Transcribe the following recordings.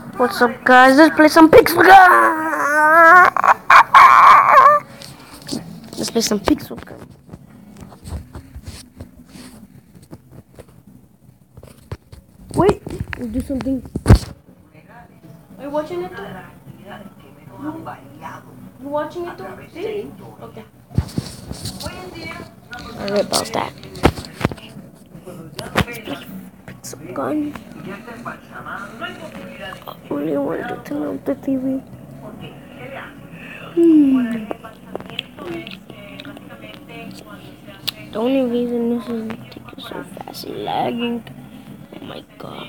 What's up, guys? Let's play some Pixel Gun. Let's play some Pixel Gun. Wait, we'll do something. Are you watching it too? You watching it too? Really? Okay. Sorry about that. Pixel Gun. I really wanted to turn off the TV. The only reason this is taking so fast is lagging. Oh my god.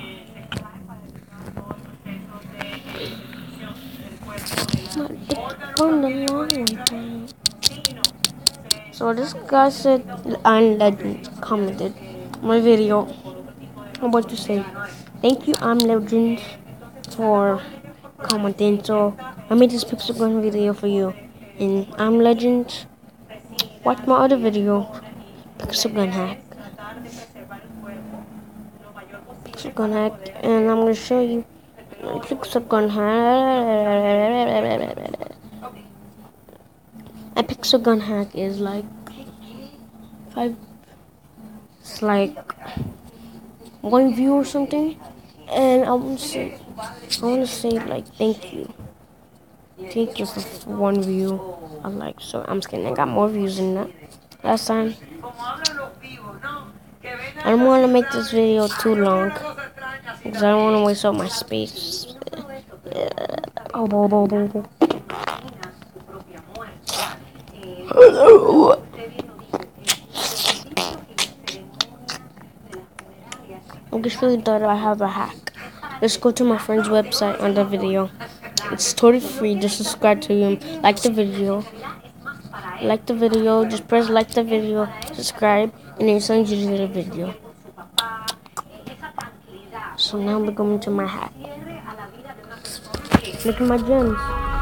On the long one. So this guy said I'm legend commented my video. I'm about to say thank you I'm legend for commenting. So I made this Pixel Gun video for you. And I'm legend. Watch my other video. Pixel Gun hack. Pixel Gun hack, and I'm gonna show you my Pixel Gun hack. A Pixel Gun hack is like it's like 1 view or something, and I want to say like thank you for 1 view. So I'm just kidding. I got more views than that last time. I don't want to make this video too long because I don't want to waste all my space. I just really thought I have a hack. Let's go to my friend's website on the video. It's totally free. Just subscribe to him. Like the video. Just press like the video. Subscribe. And then send you to the video. So now we're going to my hack. Look at my gems.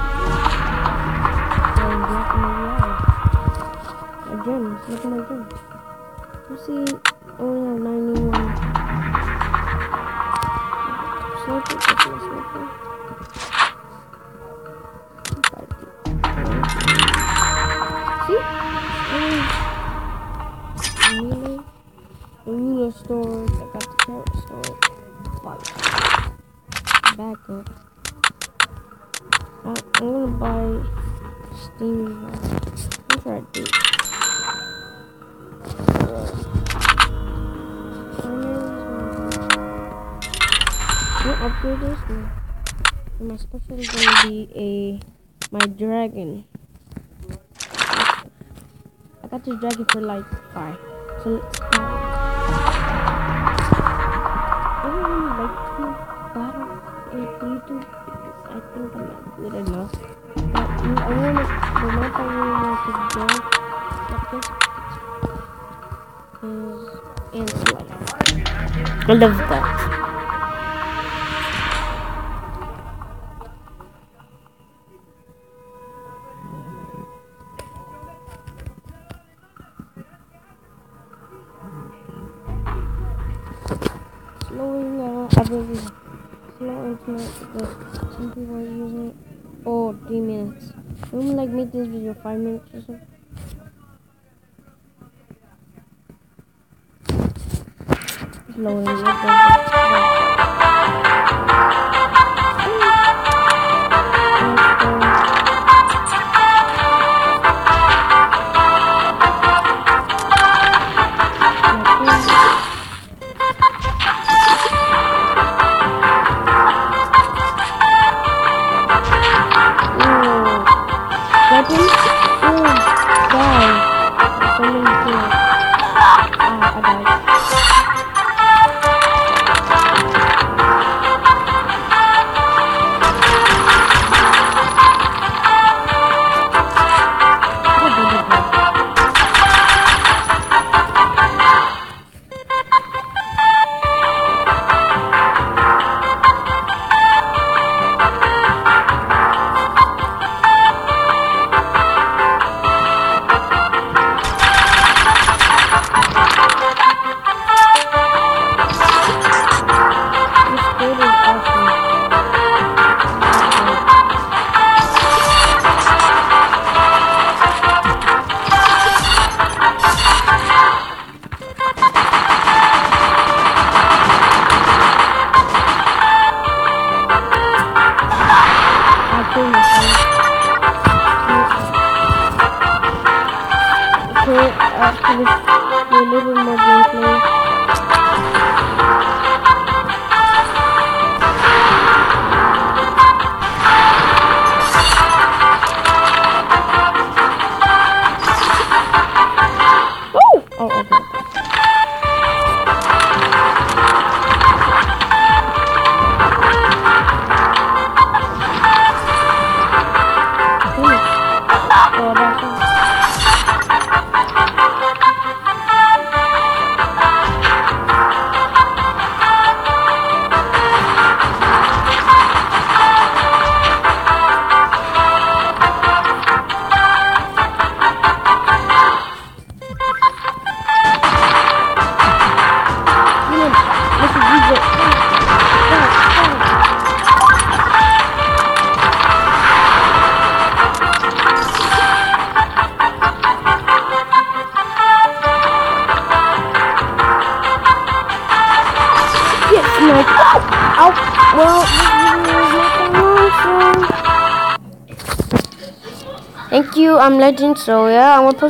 My gems. Look at my gems. You see, I only have 91. The ruler storage, I got the carrot storage, backup. I'm gonna buy steam. Let's try this. I'm gonna upgrade this one. And my special is gonna be my dragon. I got this dragon for like 5. So let's go. I don't really like to battle in YouTube. I think I'm not good enough. But the map I really want to go is Ant Life. I love that. Slow internet because some people are using it. Oh, 3 minutes. I'm gonna make this video 5 minutes or something. It's loading. after this do a little more gameplay. Oh, okay. Well, thank you. I'm Legend. So yeah, I'm gonna post